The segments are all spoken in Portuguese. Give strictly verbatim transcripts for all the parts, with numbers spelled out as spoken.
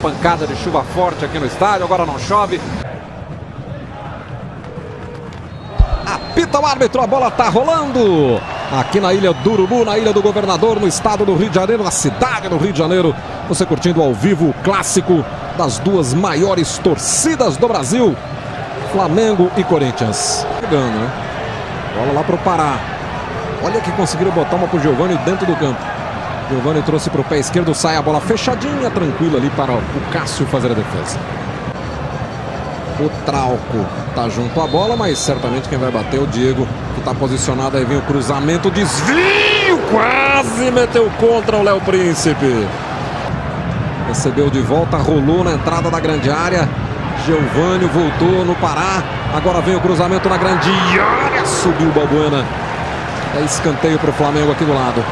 Pancada de chuva forte aqui no estádio, agora não chove. Apita o árbitro, a bola tá rolando. Aqui na Ilha do Urubu, na Ilha do Governador, no estado do Rio de Janeiro, na cidade do Rio de Janeiro. Você curtindo ao vivo o clássico das duas maiores torcidas do Brasil, Flamengo e Corinthians. Chegando, né? Bola lá pro Pará. Olha que conseguiram botar uma pro Giovani dentro do campo. Giovani trouxe para o pé esquerdo, sai a bola fechadinha, tranquila ali para o Cássio fazer a defesa. O Trauco tá junto à bola, mas certamente quem vai bater é o Diego, que está posicionado. Aí vem o cruzamento, desvio, quase meteu contra o Léo Príncipe. Recebeu de volta, rolou na entrada da grande área. Giovani voltou no Pará. Agora vem o cruzamento na grande área, subiu o Balbuena. É escanteio para o Flamengo aqui do lado.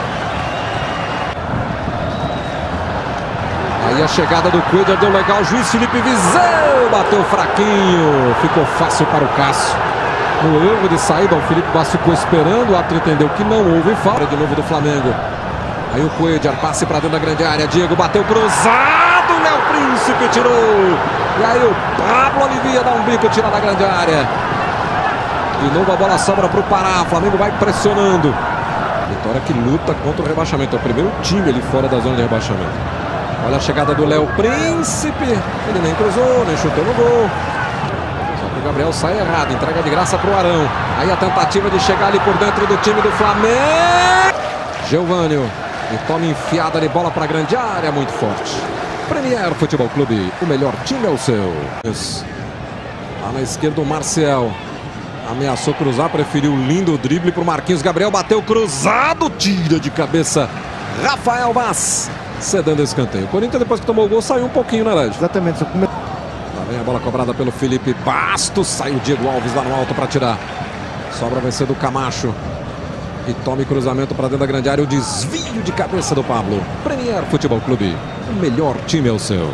Aí a chegada do Cuida deu legal, o juiz Felipe Viseu bateu fraquinho, ficou fácil para o Cássio. No erro de saída, o Felipe Bastos ficou esperando, o árbitro entendeu que não houve falta de novo do Flamengo. Aí o Cuida, passe para dentro da grande área, Diego bateu cruzado, Léo Príncipe tirou. E aí o Pablo alivia, dá um bico, tira da grande área. De novo a bola sobra para o Pará, o Flamengo vai pressionando. Vitória que luta contra o rebaixamento, é o primeiro time ali fora da zona de rebaixamento. Olha a chegada do Léo Príncipe. Ele nem cruzou, nem chutou no gol. Só que o Gabriel sai errado. Entrega de graça para o Arão. Aí a tentativa de chegar ali por dentro do time do Flamengo. Giovani. E toma enfiada de bola para a grande área. Muito forte. Premier Futebol Clube. O melhor time é o seu. Lá na esquerda o Marcial. Ameaçou cruzar. Preferiu um lindo drible para o Marquinhos. Gabriel bateu cruzado. Tira de cabeça Rafael Vaz. Cedendo esse escanteio. O Corinthians, depois que tomou o gol, saiu um pouquinho, né, Led? Exatamente. Lá vem a bola cobrada pelo Felipe Bastos. Saiu o Diego Alves lá no alto para tirar. Sobra vai ser do Camacho. E tome cruzamento para dentro da grande área. O desvio de cabeça do Pablo. Premier Futebol Clube. O melhor time é o seu.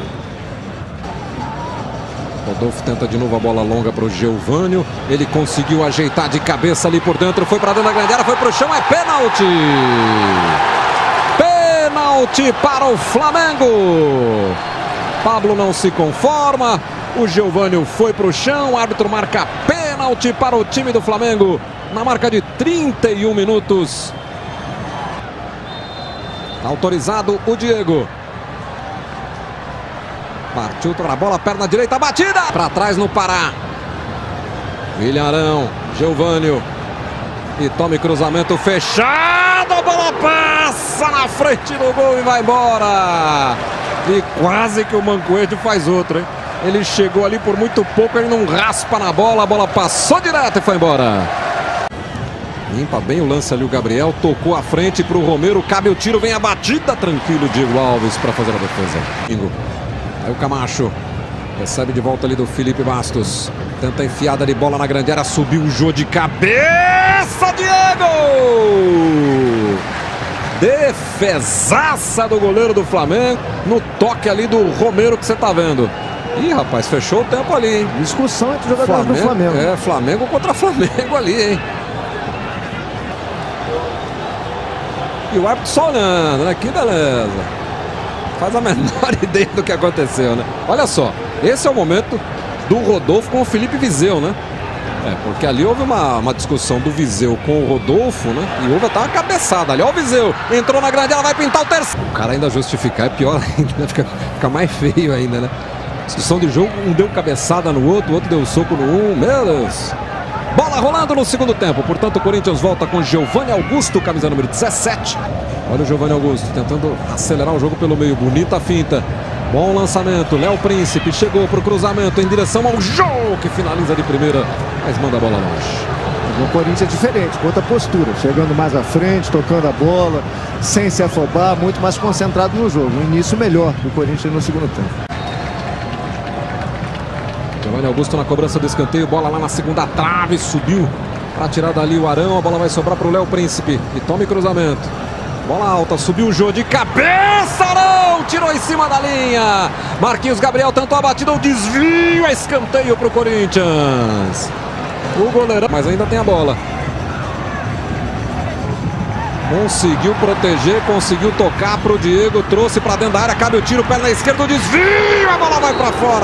Rodolfo tenta de novo a bola longa para o Giovani. Ele conseguiu ajeitar de cabeça ali por dentro. Foi para dentro da grande área. Foi para o chão. É pênalti. Pênalti para o Flamengo. Pablo não se conforma. O Giovani foi para o chão. O árbitro marca pênalti para o time do Flamengo. Na marca de trinta e um minutos. Autorizado o Diego. Partiu para a bola, perna direita, batida. Para trás no Pará. William Arão, Giovani. E tome cruzamento fechado. A bola passa na frente do gol e vai embora. E quase que o Mancoejo faz outro, hein? Ele chegou ali por muito pouco, ele não raspa na bola. A bola passou direto e foi embora. Limpa bem o lance ali o Gabriel. Tocou à frente para o Romero. Cabe o tiro, vem a batida. Tranquilo Diego Alves para fazer a defesa. Aí o Camacho recebe de volta ali do Felipe Bastos. Tenta enfiada de bola na grande área. Subiu o Jô de cabeça. Diego! Defesaça do goleiro do Flamengo. No toque ali do Romero que você tá vendo. Ih, rapaz, fechou o tempo ali, hein? Discussão entre os jogadores Flamengo, do Flamengo. É, Flamengo contra Flamengo ali, hein? E o árbitro só olhando, né? Que beleza. Faz a menor ideia do que aconteceu, né? Olha só, esse é o momento do Rodolfo com o Felipe Viseu, né? É, porque ali houve uma, uma discussão do Viseu com o Rodolfo, né? E houve até uma cabeçada ali. Ó o Viseu, entrou na grande, ela vai pintar o terceiro. O cara ainda justificar é pior ainda, né? Fica, fica mais feio ainda, né? Discussão de jogo, um deu cabeçada no outro, o outro deu soco no um, meu Deus. Bola rolando no segundo tempo, portanto o Corinthians volta com Giovani Augusto, camisa número dezessete. Olha o Giovani Augusto tentando acelerar o jogo pelo meio, bonita finta. Bom lançamento, Léo Príncipe chegou para o cruzamento em direção ao Jô, que finaliza de primeira, mas manda a bola longe. O Corinthians é diferente, com outra postura, chegando mais à frente, tocando a bola, sem se afobar, muito mais concentrado no jogo. Um início melhor do Corinthians no segundo tempo. Giovani Augusto na cobrança do escanteio, bola lá na segunda trave, subiu para tirar dali o Arão, a bola vai sobrar para o Léo Príncipe e tome cruzamento. Bola alta, subiu o Jô de cabeça, Arão, tirou em cima da linha. Marquinhos Gabriel tentou a batida, o desvio, é escanteio para o Corinthians. O goleirão, mas ainda tem a bola. Conseguiu proteger, conseguiu tocar para o Diego, trouxe para dentro da área, cabe o tiro, pé na esquerda, o desvio, a bola vai para fora.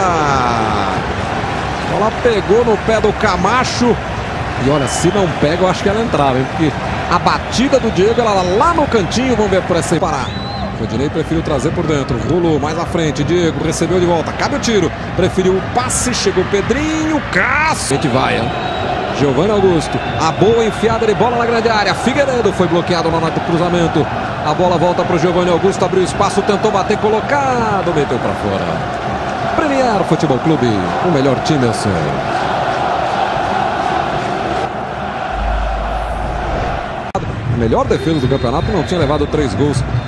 A bola pegou no pé do Camacho. E olha, se não pega, eu acho que ela entrava, hein? Porque a batida do Diego, ela lá no cantinho, vamos ver por essa parar. O Dinei preferiu trazer por dentro, rolou mais à frente, Diego recebeu de volta, cabe o tiro, preferiu o passe, chegou Pedrinho, Cássio. A gente vai, hein? Giovanni Augusto, a boa enfiada de bola na grande área, Figueiredo foi bloqueado no cruzamento, a bola volta para o Giovanni Augusto, abriu espaço, tentou bater, colocado, meteu para fora. Premier Futebol Clube, o melhor time é o seu. A melhor defesa do campeonato, não tinha levado três gols